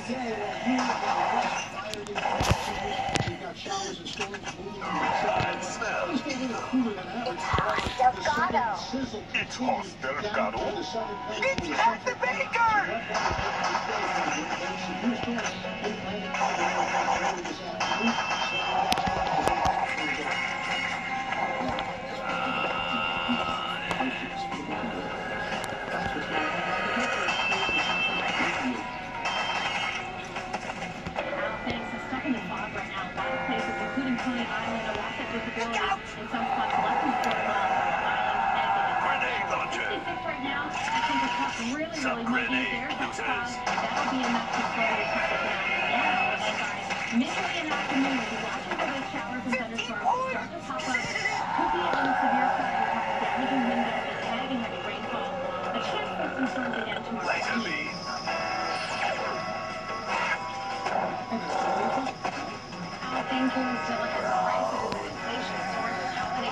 today, here in the west, fire days, we've got showers and storms moving in the Pacific. It's getting a little cooler than average. The southern sizzle continues down to the southern plains. It's Ted the Baker! Coney Island, a lack of visibility in some spots less than 4 miles on the island. Grenade launcher. 66 right now. I think the top really might be there. That'll be enough to slow the traffic down. Now, and by midday and afternoon, we'll be watching for those showers and thunderstorms start to pop up. Could be on the severe side. We're talking damaging wind gusts and heavy rainfall. A chance for some storms again tomorrow. Laser beam. Things will still as prices and inflation soar is happening.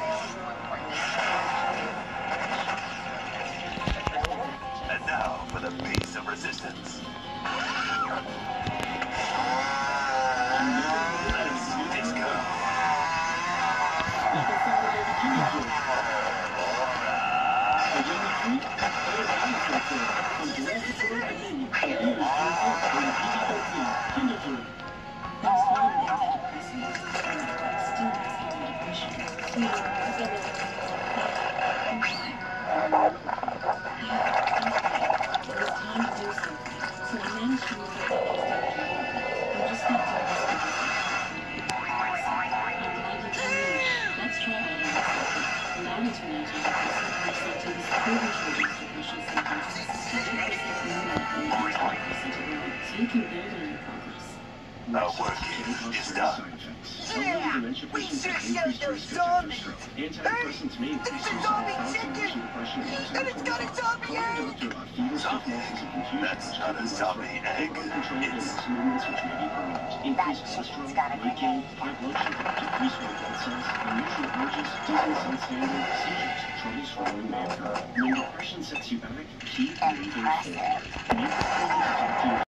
And now for the piece of resistance. Disco. Our work here is done. Yeah! We sure showed those zombies! Hey! There's a zombie chicken! And it's got a zombie egg! Zombie? That's not a zombie egg. It's... That chicken's got a grenade. Impressive.